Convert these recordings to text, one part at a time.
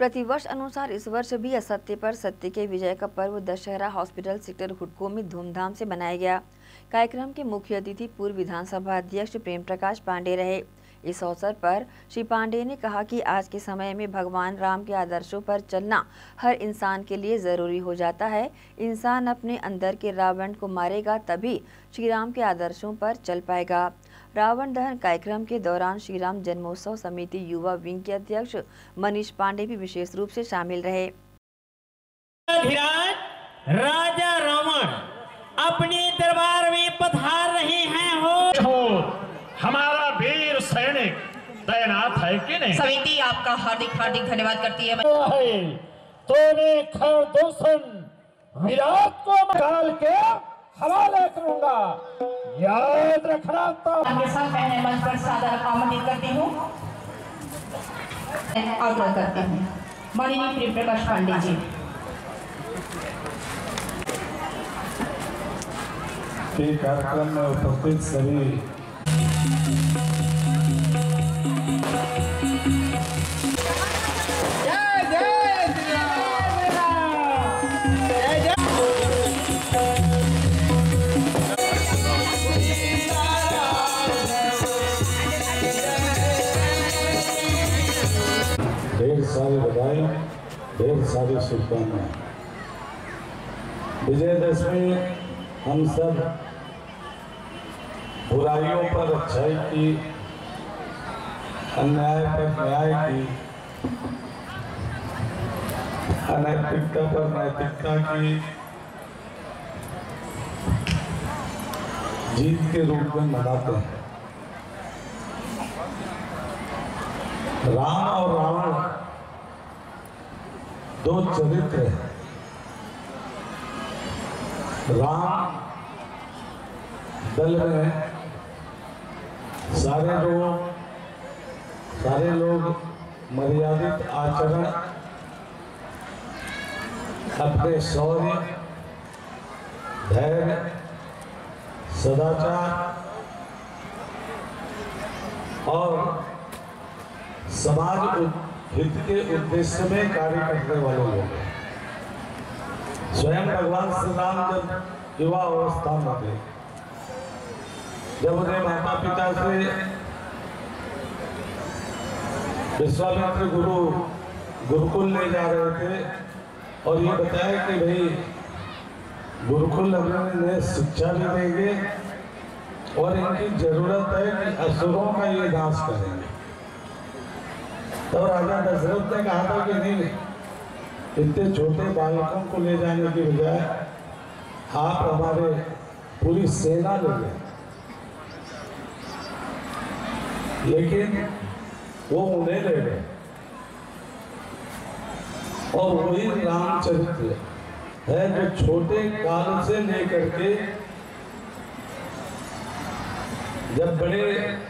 प्रतिवर्ष अनुसार इस वर्ष भी असत्य पर सत्य के विजय का पर्व दशहरा हॉस्पिटल सेक्टर हुडको में धूमधाम से मनाया गया। कार्यक्रम के मुख्य अतिथि पूर्व विधानसभा अध्यक्ष प्रेम प्रकाश पांडे रहे। इस अवसर पर श्री पांडे ने कहा कि आज के समय में भगवान राम के आदर्शों पर चलना हर इंसान के लिए जरूरी हो जाता है। इंसान अपने अंदर के रावण को मारेगा तभी श्री राम के आदर्शों पर चल पाएगा। रावण दहन कार्यक्रम के दौरान श्री राम जन्मोत्सव समिति युवा विंग के अध्यक्ष मनीष पांडे भी विशेष रूप से शामिल रहे। राजा रावण अपने दरबार में पधार रहे हैं। हो हमारा वीर सैनिक तैनात है कि नहीं? समिति आपका हार्दिक हार्दिक धन्यवाद करती है। तूने खरदूषण विराट को निकाल के हवाले करूंगा, याद रखना। तो मैं मंच पर सादर आमंत्रित करती हूँ, आग्रह करती हूँ माननीय प्रेम प्रकाश पांडे जी। कार्यक्रम में उपस्थित सभी ढेर सारी बधाई, ढेर सारी शुभकामनाएं। विजयदशमी हम सब बुराइयों पर अच्छाई की, अन्याय पर न्याय की, अनैतिकता पर नैतिकता की जीत के रूप में मनाते हैं। राम और रावण दो चरित्र हैं। राम दल में सारे लोग मर्यादित आचरण, अपने शौर्य, धैर्य, सदाचार और समाज हित के उद्देश्य में कार्य करने वाले लोग हैं। स्वयं भगवान श्री राम जब युवा अवस्था में थे, जब उन्हें माता पिता से विश्वामित्र गुरुकुल ले जा रहे थे और ये बताया कि भाई गुरुकुल हमें शिक्षा भी देंगे और इनकी जरूरत है कि असुरों का ये नाश करेंगे। तो राजा दशरथ ने कहा था कि नहीं, इतने छोटे बालकों को ले जाने की बजाय आप हमारे पूरी सेना ले गए। लेकिन वो उन्हें ले गए और वही रामचरित्र है जो छोटे काल से लेकर के जब बड़े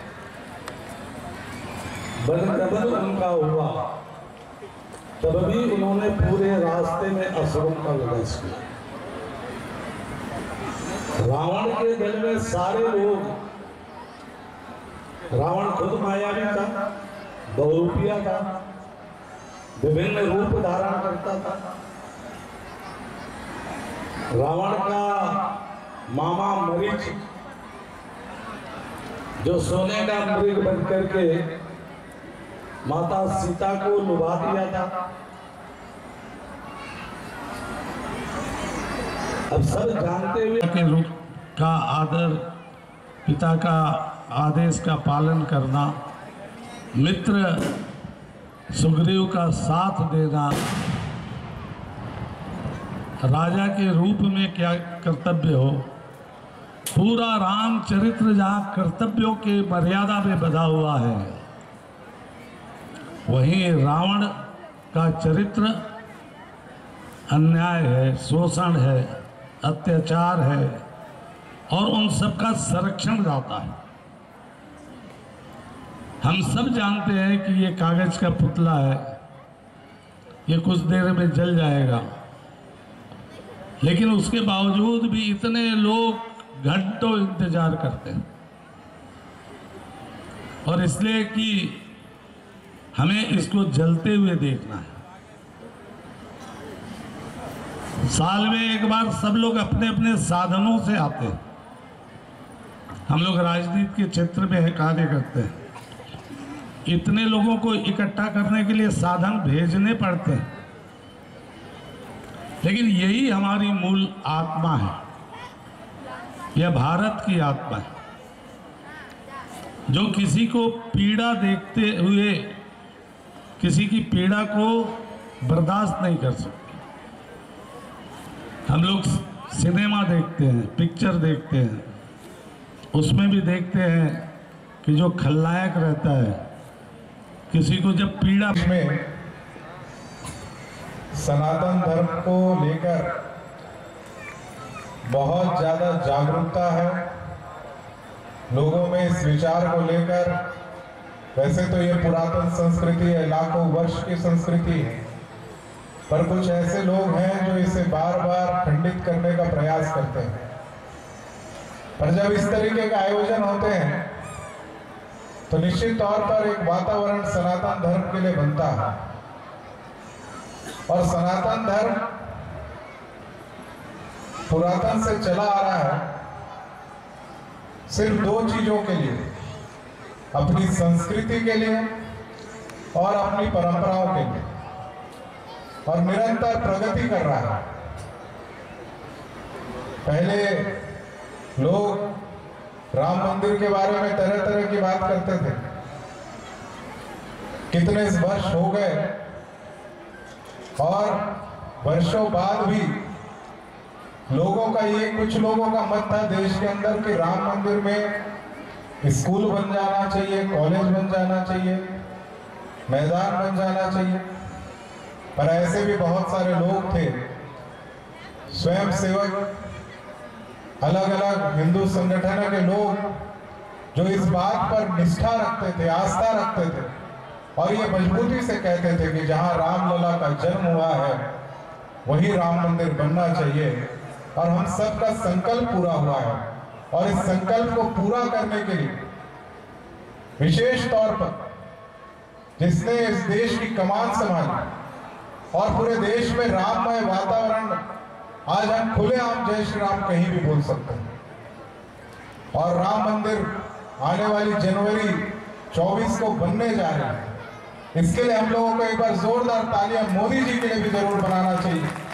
बनकबल उनका हुआ तब भी उन्होंने पूरे रास्ते में असुरों का विनाश किया। रावण के दल में सारे लोग, रावण खुद मायावी था, बहुरूपिया था, विभिन्न रूप धारण करता था। रावण का मामा मरीच जो सोने का मृग बन करके माता सीता को लुभा दिया था। अब सब जानते हुए के रूप का आदर, पिता का आदेश का पालन करना, मित्र सुग्रीव का साथ देना, राजा के रूप में क्या कर्तव्य हो, पूरा रामचरित्र जहाँ कर्तव्यों के मर्यादा में बधा हुआ है, वहीं रावण का चरित्र अन्याय है, शोषण है, अत्याचार है और उन सब का संरक्षण जाता है। हम सब जानते हैं कि ये कागज का पुतला है, ये कुछ देर में जल जाएगा, लेकिन उसके बावजूद भी इतने लोग घंटों इंतजार करते हैं। और इसलिए कि हमें इसको जलते हुए देखना है। साल में एक बार सब लोग अपने अपने साधनों से आते हैं। हम लोग राजनीति के क्षेत्र में कार्य करते हैं, इतने लोगों को इकट्ठा करने के लिए साधन भेजने पड़ते हैं, लेकिन यही हमारी मूल आत्मा है, यह भारत की आत्मा है, जो किसी को पीड़ा देखते हुए किसी की पीड़ा को बर्दाश्त नहीं कर सकते। हम लोग सिनेमा देखते हैं, पिक्चर देखते हैं, उसमें भी देखते हैं कि जो खलनायक रहता है, किसी को जब पीड़ा में सनातन धर्म को लेकर बहुत ज़्यादा जागरूकता है लोगों में। इस विचार को लेकर, वैसे तो ये पुरातन संस्कृति है, लाखों वर्ष की संस्कृति है, पर कुछ ऐसे लोग हैं जो इसे बार बार खंडित करने का प्रयास करते हैं। पर जब इस तरीके के आयोजन होते हैं तो निश्चित तौर पर एक वातावरण सनातन धर्म के लिए बनता है। और सनातन धर्म पुरातन से चला आ रहा है सिर्फ दो चीजों के लिए, अपनी संस्कृति के लिए और अपनी परंपराओं के लिए, और निरंतर प्रगति कर रहा है। पहले लोग राम मंदिर के बारे में तरह तरह की बात करते थे, कितने वर्ष हो गए और वर्षों बाद भी लोगों का ये, कुछ लोगों का मत था देश के अंदर कि राम मंदिर में स्कूल बन जाना चाहिए, कॉलेज बन जाना चाहिए, मैदान बन जाना चाहिए। पर ऐसे भी बहुत सारे लोग थे, स्वयं सेवक, अलग अलग हिंदू संगठनों के लोग, जो इस बात पर निष्ठा रखते थे, आस्था रखते थे और ये मजबूती से कहते थे कि जहां रामलला का जन्म हुआ है वही राम मंदिर बनना चाहिए। और हम सबका संकल्प पूरा हुआ है, और इस संकल्प को पूरा करने के लिए विशेष तौर पर जिसने इस देश की कमान संभाली और पूरे देश में राममय वातावरण, आज हम खुलेआम जय श्री राम कहीं भी बोल सकते हैं। और राम मंदिर आने वाली जनवरी 24 को बनने जा रहे हैं। इसके लिए हम लोगों को एक बार जोरदार तालियां मोदी जी के लिए भी जरूर बनाना चाहिए।